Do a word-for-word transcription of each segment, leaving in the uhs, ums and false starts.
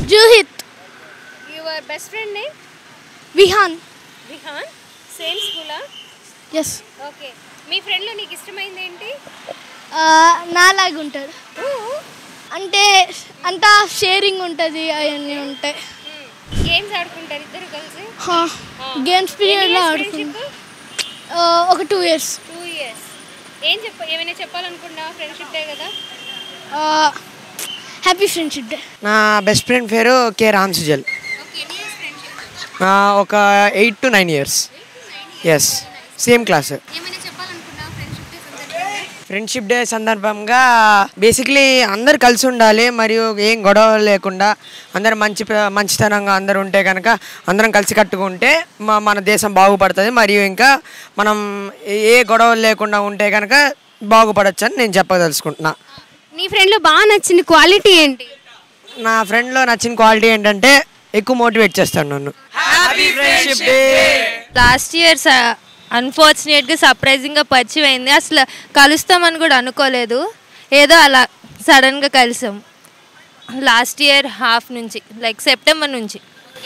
జూహిత్. Your best friend name? Vihaan. Vihaan. Same స్కూలా? Yes. Okay. మీ ఫ్రెండ్లో నీకు ఇష్టమైంది ఏంటి? నాలాగా ఉంటాడు, అంటే అంతా షేరింగ్ ఉంటుంది, అవన్నీ ఉంటాయి. గేమ్స్ ఆడుకుంటారు ఇద్దరు కలిసి? గేమ్స్ పీరియడ్లో ఆడుకుంటాం. ఒక టూ ఇయర్స్. Two years. ఏం చెప్ప ఏమైనా చెప్పాలనుకున్నా? ఫ్రెండ్షిప్ డే కదా. Happy friendship day. నా బెస్ట్ ఫ్రెండ్ పేరు కే రామ్ సుజల్. ఒక eight to nine years. Yes, same class. Friendship day సందర్భంగా బేసిక్లీ అందరు కలిసి ఉండాలి, మరియు ఏం గొడవ లేకుండా అందరు మంచి మంచితనంగా అందరు ఉంటే కనుక అందరం కలిసి కట్టుకుంటే మన దేశం బాగుపడుతుంది, మరియు ఇంకా మనం ఏ గొడవలు లేకుండా ఉంటే కనుక బాగుపడచ్చు అని నేను చెప్పదలుచుకుంటున్నా. నీ ఫ్రెండ్లో బాగా నచ్చిన క్వాలిటీ ఏంటి? నా ఫ్రెండ్లో నచ్చిన క్వాలిటీ ఏంటంటే ఎక్కువ మోటివేట్ చేస్తాడు నన్ను. లాస్ట్ ఇయర్ అన్ఫార్చునేట్గా సర్ప్రైజింగ్గా పరిచయం అయింది. అసలు కలుస్తామని కూడా అనుకోలేదు, ఏదో అలా సడన్గా కలిసాం లాస్ట్ ఇయర్ హాఫ్ నుంచి, లైక్ సెప్టెంబర్ నుంచి.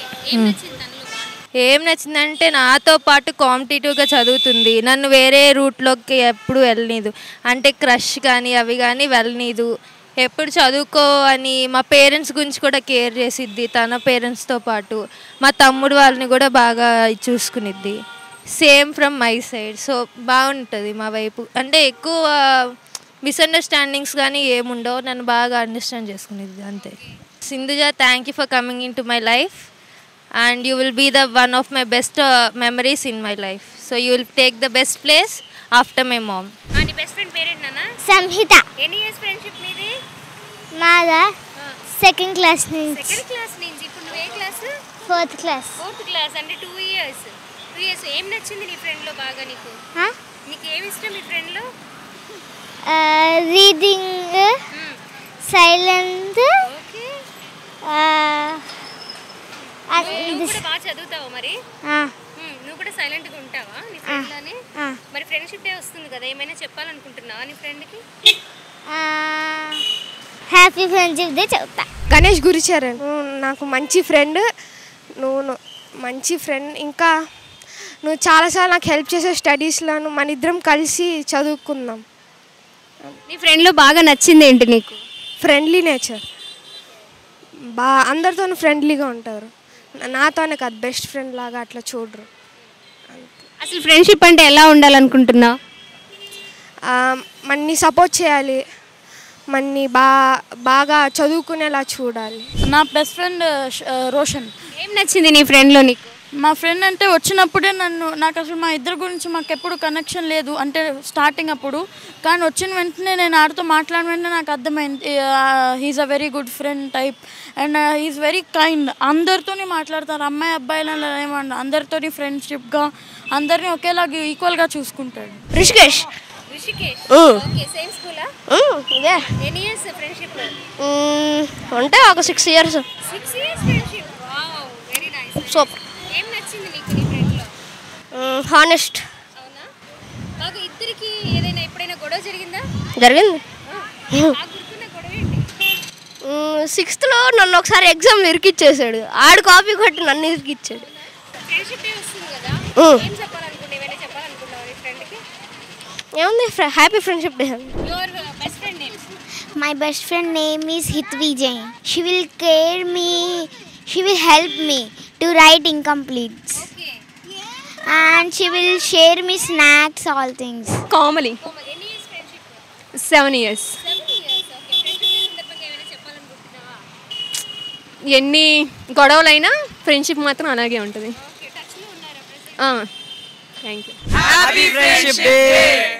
ఏం నచ్చిందంటే నాతో పాటు కాంపిటేటివ్గా చదువుతుంది, నన్ను వేరే రూట్లోకి ఎప్పుడు వెళ్ళనీదు, అంటే క్రష్ కానీ అవి కానీ వెళ్ళనీదు, ఎప్పుడు చదువుకో అని మా పేరెంట్స్ గురించి కూడా కేర్ చేసిద్ది, తన పేరెంట్స్తో పాటు మా తమ్ముడు వాళ్ళని కూడా బాగా చూసుకునిద్ది. Same from my side. So బాగుంటుంది మా వైపు, అంటే ఎక్కువ మిస్అండర్స్టాండింగ్స్ కానీ ఏముండవు, నన్ను బాగా అండర్స్టాండ్ చేసుకునేది అంతే. Sindhuja, thank you for coming into my life and you will be the one of my best memories in my life. So you will take the best place after my mom. నీ best friend పేరేంటన్నా? సంహిత. ఎన్ని years friendship మీది? మాదా second class నుంచి. Second class నుంచి. ఇప్పుడు నువ్వు ఏ class? Fourth class. Fourth class అంటే టూ ఇయర్స్. Two years. ఏం నచ్చింది నీ ఫ్రెండ్లో బాగా నీకు? నీకు ఏమి ఇష్టం మీ ఫ్రెండ్లో? Reading, silent. ఓకే. నువ్వు కూడా బాగా చదువుతావా మరి? నువ్వు కూడా సైలెంట్గా ఉంటావా నీ ఫ్రెండ్లోనే? మరి ఫ్రెండ్షిప్ డే వస్తుంది కదా, ఏమైనా చెప్పాలనుకుంటున్నావా నీ ఫ్రెండ్కి? హ్యాపీ ఫ్రెండ్షిప్ డే చెప్తా. గణేష్ గురిచరణ్, నాకు మంచి ఫ్రెండ్, నువ్వు మంచి ఫ్రెండ్, ఇంకా నువ్వు చాలాసార్లు నాకు హెల్ప్ చేసే స్టడీస్లో, మన ఇద్దరం కలిసి చదువుకుందాం. నీ ఫ్రెండ్లో బాగా నచ్చింది ఏంటి నీకు? ఫ్రెండ్లీ నేచర్, బా అందరితోనూ ఫ్రెండ్లీగా ఉంటారు, నాతోనే కాదు బెస్ట్ ఫ్రెండ్ లాగా అట్లా చూడరు. అసలు ఫ్రెండ్షిప్ అంటే ఎలా ఉండాలనుకుంటున్నావు? మన్ని సపోర్ట్ చేయాలి, మన్ని బా బాగా చదువుకునేలా చూడాలి. నా బెస్ట్ ఫ్రెండ్ రోషన్. ఏం నచ్చింది నీ ఫ్రెండ్లో నీకు? మా ఫ్రెండ్ అంటే వచ్చినప్పుడే నన్ను, నాకు అసలు మా ఇద్దరి గురించి మాకు ఎప్పుడు కనెక్షన్ లేదు, అంటే స్టార్టింగ్ అప్పుడు, కానీ వచ్చిన వెంటనే నేను ఆడితో మాట్లాడిన వెంటనే నాకు అర్థమైంది he's a very good friend type and he's very kind. అందరితోని మాట్లాడతారు, అమ్మాయి అబ్బాయిల ఏమన్నా అందరితోని ఫ్రెండ్షిప్గా అందరినీ ఒకేలాగా ఈక్వల్గా చూసుకుంటాడు. ఋషికేష్. ఋషికేష్. ఓకే, సేమ్ స్కూలా? ఇదే. ఎన్ని ఇయర్స్ ఫ్రెండ్షిప్? అంటే ఒక six years. Six years friendship. Wow, very nice. Super. ఏం నచ్చింది నీకు నీ ఫ్రెండ్లో? హానెస్ట్. అవునా? బాగా ఇద్దరికి ఏదైనా ఎప్పుడైనా గొడవ జరిగిందా? జరిగింది. నాకు గుర్తున్న గొడవ ఏంటి? సిక్స్త్లో నన్ను ఒకసారి ఎగ్జామ్లో ఇరికిచ్చేసాడు, ఆడు కాపీ కొట్టి నన్ను ఇరికిచ్చాడు. ఫ్రెండ్షిప్ డే వస్తుంది కదా, ఏం చెప్పాలనుకుంటున్నావు? ఏమైనా చెప్పాలనుకుంటున్నావు నీ ఫ్రెండ్కి? ఏముంది, happy friendship day. Your best friend name? My best friend name is Hitvi Jain. She will care me, she will help me to write incompletes. Okay. And she will share me snacks, all things. Kamali. ఎన్ని years friendship? Seven years. Seven years. Okay. Friendship day సందర్భంగా ఏమైనా చెప్పాలనుకుంటున్నావా? ఎన్ని గొడవలైనా friendship మాత్రం అలాగే ఉంటుంది. Okay, టచ్లో ఉన్నారా present? Thank you. Happy friendship day.